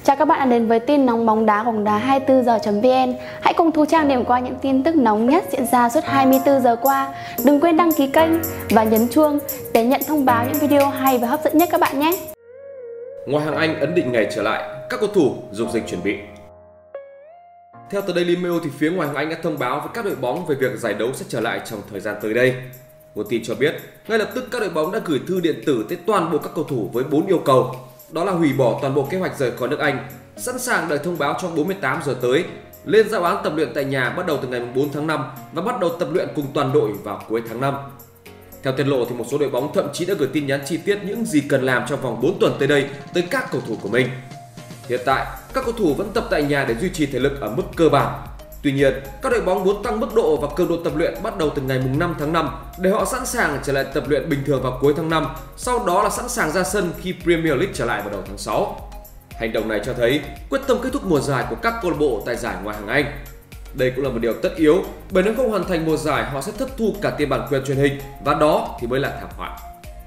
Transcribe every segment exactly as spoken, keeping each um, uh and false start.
Chào các bạn đã đến với tin nóng bóng đá bóng đá hai mươi tư giờ chấm vn. Hãy cùng Thu Trang điểm qua những tin tức nóng nhất diễn ra suốt hai mươi tư giờ qua. Đừng quên đăng ký kênh và nhấn chuông để nhận thông báo những video hay và hấp dẫn nhất các bạn nhé. Ngoại hạng Anh ấn định ngày trở lại, các cầu thủ dục dịch chuẩn bị. Theo tờ Daily Mail thì phía Ngoại hạng Anh đã thông báo với các đội bóng về việc giải đấu sẽ trở lại trong thời gian tới đây. Nguồn tin cho biết, ngay lập tức các đội bóng đã gửi thư điện tử tới toàn bộ các cầu thủ với bốn yêu cầu. Đó là hủy bỏ toàn bộ kế hoạch rời khỏi nước Anh, sẵn sàng đợi thông báo trong bốn mươi tám giờ tới, lên giao án tập luyện tại nhà bắt đầu từ ngày bốn tháng năm và bắt đầu tập luyện cùng toàn đội vào cuối tháng năm. Theo tiết lộ thì một số đội bóng thậm chí đã gửi tin nhắn chi tiết những gì cần làm trong vòng bốn tuần tới đây tới các cầu thủ của mình. Hiện tại, các cầu thủ vẫn tập tại nhà để duy trì thể lực ở mức cơ bản. Tuy nhiên, các đội bóng muốn tăng mức độ và cường độ tập luyện bắt đầu từ ngày năm tháng năm để họ sẵn sàng trở lại tập luyện bình thường vào cuối tháng năm, sau đó là sẵn sàng ra sân khi Premier League trở lại vào đầu tháng sáu. Hành động này cho thấy quyết tâm kết thúc mùa giải của các câu lạc bộ tại giải Ngoại hạng Anh. Đây cũng là một điều tất yếu, bởi nếu không hoàn thành mùa giải họ sẽ thất thu cả tiền bản quyền truyền hình và đó thì mới là thảm họa.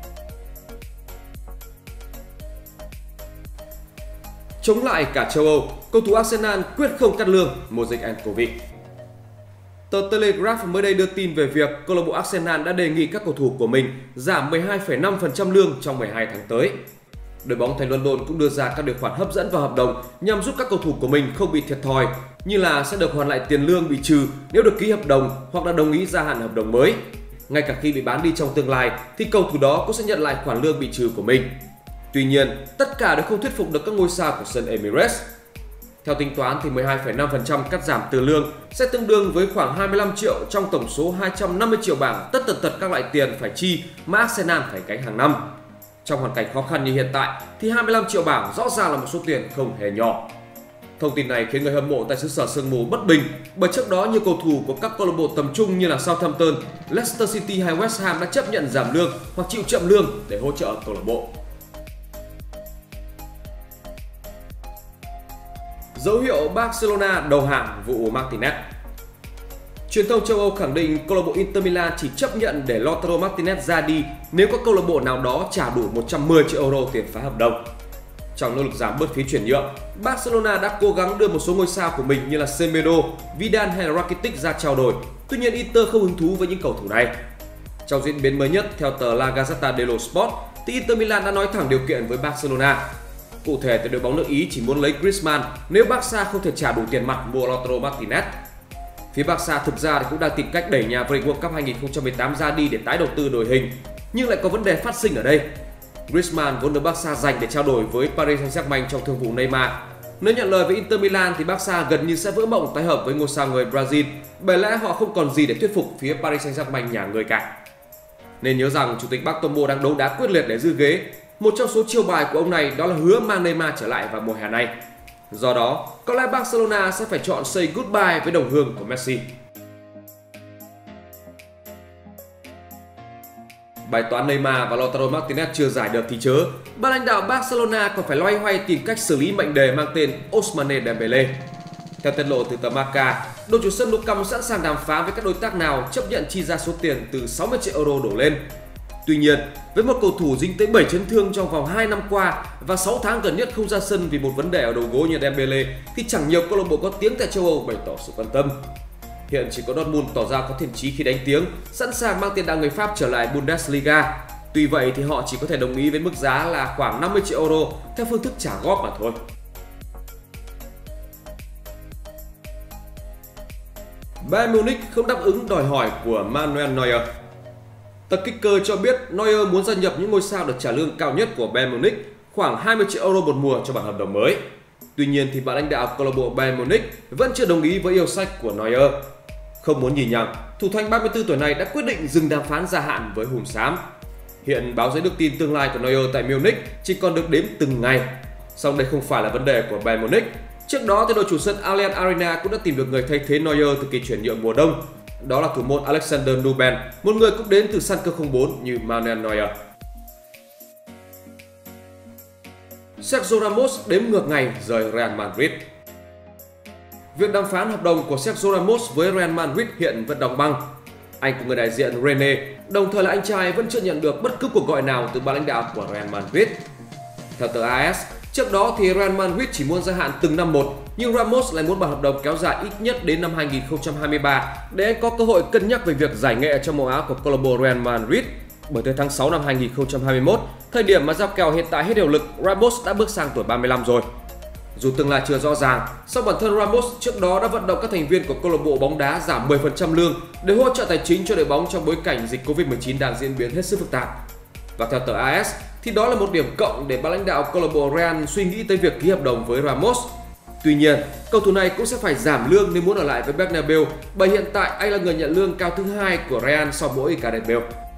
Chống lại cả châu Âu, cầu thủ Arsenal quyết không cắt lương mùa dịch Covid. Tờ Telegraph mới đây đưa tin về việc câu lạc bộ Arsenal đã đề nghị các cầu thủ của mình giảm mười hai phẩy năm phần trăm lương trong mười hai tháng tới. Đội bóng thành London cũng đưa ra các điều khoản hấp dẫn vào hợp đồng nhằm giúp các cầu thủ của mình không bị thiệt thòi, như là sẽ được hoàn lại tiền lương bị trừ nếu được ký hợp đồng hoặc là đồng ý gia hạn hợp đồng mới. Ngay cả khi bị bán đi trong tương lai thì cầu thủ đó cũng sẽ nhận lại khoản lương bị trừ của mình. Tuy nhiên, tất cả đều không thuyết phục được các ngôi sao của sân Emirates. Theo tính toán thì mười hai phẩy năm phần trăm cắt giảm từ lương sẽ tương đương với khoảng hai mươi lăm triệu trong tổng số hai trăm năm mươi triệu bảng tất tần tật các loại tiền phải chi mà Arsenal phải gánh hàng năm. Trong hoàn cảnh khó khăn như hiện tại thì hai mươi lăm triệu bảng rõ ràng là một số tiền không hề nhỏ. Thông tin này khiến người hâm mộ tại xứ sở sương mù bất bình, bởi trước đó nhiều cầu thủ của các câu lạc bộ tầm trung như là Southampton, Leicester City hay West Ham đã chấp nhận giảm lương hoặc chịu chậm lương để hỗ trợ câu lạc bộ. Dấu hiệu Barcelona đầu hàng vụ Martinez. Truyền thông châu Âu khẳng định câu lạc bộ Inter Milan chỉ chấp nhận để Lautaro Martinez ra đi nếu có câu lạc bộ nào đó trả đủ một trăm mười triệu euro tiền phá hợp đồng. Trong nỗ lực giảm bớt phí chuyển nhượng, Barcelona đã cố gắng đưa một số ngôi sao của mình như là Semedo, Vidal hay Rakitic ra trao đổi. Tuy nhiên Inter không hứng thú với những cầu thủ này. Trong diễn biến mới nhất, theo tờ La Gazzetta dello Sport, thì Inter Milan đã nói thẳng điều kiện với Barcelona. Cụ thể thì đội bóng nước Ý chỉ muốn lấy Griezmann nếu Barca không thể trả đủ tiền mặt mua Lautaro Martinez. Phía Barca thực ra thì cũng đang tìm cách đẩy nhà vô địch World Cup hai nghìn không trăm mười tám ra đi để tái đầu tư đội hình, nhưng lại có vấn đề phát sinh ở đây. Griezmann vốn được Barca dành để trao đổi với Paris Saint-Germain trong thương vụ Neymar. Nếu nhận lời với Inter Milan thì Barca gần như sẽ vỡ mộng tái hợp với ngôi sao người Brazil, bởi lẽ họ không còn gì để thuyết phục phía Paris Saint-Germain nhà người cả. Nên nhớ rằng chủ tịch Bartomeu đang đấu đá quyết liệt để giữ ghế. Một trong số chiêu bài của ông này đó là hứa mang Neymar trở lại vào mùa hè này. Do đó, có lẽ Barcelona sẽ phải chọn say goodbye với đồng hương của Messi. Bài toán Neymar và Lautaro Martinez chưa giải được thì chớ, ban lãnh đạo Barcelona còn phải loay hoay tìm cách xử lý mệnh đề mang tên Ousmane Dembele. Theo tiết lộ từ tờ Marca, đội chủ sân Nou Camp sẵn sàng đàm phán với các đối tác nào chấp nhận chi ra số tiền từ sáu mươi triệu euro đổ lên. Tuy nhiên, với một cầu thủ dính tới bảy chấn thương trong vòng hai năm qua và sáu tháng gần nhất không ra sân vì một vấn đề ở đầu gối như Dembele thì chẳng nhiều câu lạc bộ có tiếng tại châu Âu bày tỏ sự quan tâm. Hiện chỉ có Dortmund tỏ ra có thiện chí khi đánh tiếng, sẵn sàng mang tiền đạo người Pháp trở lại Bundesliga. Tuy vậy thì họ chỉ có thể đồng ý với mức giá là khoảng năm mươi triệu euro theo phương thức trả góp mà thôi. Bayern Munich không đáp ứng đòi hỏi của Manuel Neuer. Tờ Kicker cho biết Neuer muốn gia nhập những ngôi sao được trả lương cao nhất của Bayern Munich, khoảng hai mươi triệu euro một mùa cho bản hợp đồng mới. Tuy nhiên thì ban lãnh đạo câu lạc bộ Bayern Munich vẫn chưa đồng ý với yêu sách của Neuer. Không muốn nhìn nhầm, thủ thành ba mươi tư tuổi này đã quyết định dừng đàm phán gia hạn với Hùng Xám. Hiện báo giới đức tin tương lai của Neuer tại Munich chỉ còn được đếm từng ngày. Song đây không phải là vấn đề của Bayern Munich. Trước đó thì đội chủ sân Allianz Arena cũng đã tìm được người thay thế Neuer từ kỳ chuyển nhượng mùa đông. Đó là thủ môn Alexander Nubel, một người cũng đến từ Schalke không bốn như Manuel Neuer. Sergio Ramos đếm ngược ngày rời Real Madrid. Việc đàm phán hợp đồng của Sergio Ramos với Real Madrid hiện vẫn đóng băng. Anh cùng người đại diện Rene, đồng thời là anh trai, vẫn chưa nhận được bất cứ cuộc gọi nào từ ban lãnh đạo của Real Madrid. Theo tờ a ét, Trước đó thì Real Madrid chỉ muốn gia hạn từng năm một, nhưng Ramos lại muốn bản hợp đồng kéo dài ít nhất đến năm hai nghìn không trăm hai mươi ba để anh có cơ hội cân nhắc về việc giải nghệ trong màu áo của câu lạc bộ Real Madrid. Bởi tới tháng sáu năm hai nghìn không trăm hai mươi mốt, thời điểm mà giao kèo hiện tại hết hiệu lực, Ramos đã bước sang tuổi ba mươi lăm rồi. Dù tương lai chưa rõ ràng, song bản thân Ramos trước đó đã vận động các thành viên của câu lạc bộ bóng đá giảm mười phần trăm lương để hỗ trợ tài chính cho đội bóng trong bối cảnh dịch Covid mười chín đang diễn biến hết sức phức tạp. Và theo tờ a ét thì đó là một điểm cộng để ban lãnh đạo câu lạc bộ Real suy nghĩ tới việc ký hợp đồng với Ramos. Tuy nhiên, cầu thủ này cũng sẽ phải giảm lương nếu muốn ở lại với Bernabeu, bởi hiện tại anh là người nhận lương cao thứ hai của Real sau mỗi Gareth Bale.